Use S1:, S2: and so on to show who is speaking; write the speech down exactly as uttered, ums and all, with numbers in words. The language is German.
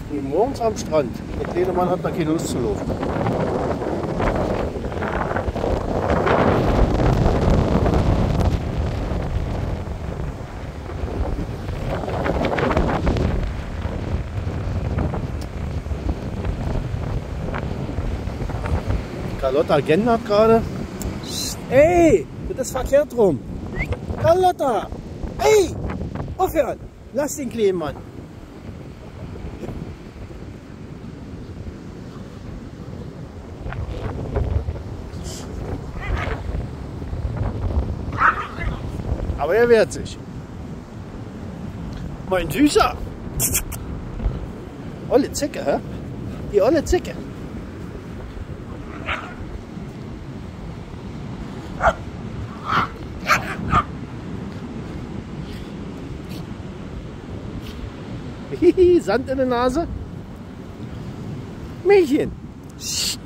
S1: Wie morgens am Strand. Der kleine Mann hat da keine Lust zu laufen. Carlotta gendert gerade. Ey, das ist verkehrt rum. Carlotta, ey, aufhören. Lass den kleinen Mann. Aber er wehrt sich. Mein Süßer. Olle Zicke, hä? Die olle Zicke. Sand in der Nase. Mädchen.